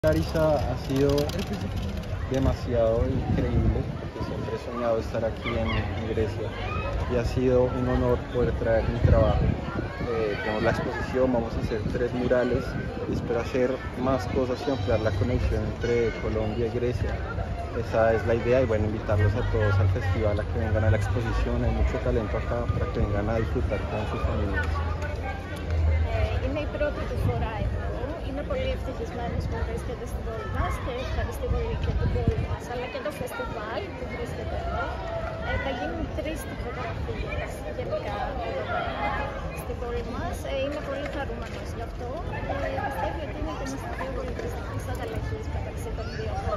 Larisa ha sido demasiado increíble porque siempre he soñado estar aquí en Grecia y ha sido un honor poder traer mi trabajo. Tenemos la exposición, vamos a hacer 3 murales y espero hacer más cosas y ampliar la conexión entre Colombia y Grecia. Esa es la idea y bueno, invitarlos a todos al festival a que vengan a la exposición. Hay mucho talento acá para que vengan a disfrutar con sus familias. Είναι η πρώτη του φορά εδώ. Είμαι πολύ ευτυχισμένος που βρίσκεται στην πόλη μας και ευχαριστώ πολύ και την πόλη μας, αλλά και το φεστιβάλ που βρίσκεται εδώ. Θα γίνουν 3 τυπογραφίες γενικά εδώ πέρα στην πόλη μας. Είμαι πολύ χαρούμενος γι' αυτό. Πιστεύω ότι είναι και ένα στοιχείο πολιτιστικής ανταλλαγής μεταξύ των δύο χωρών.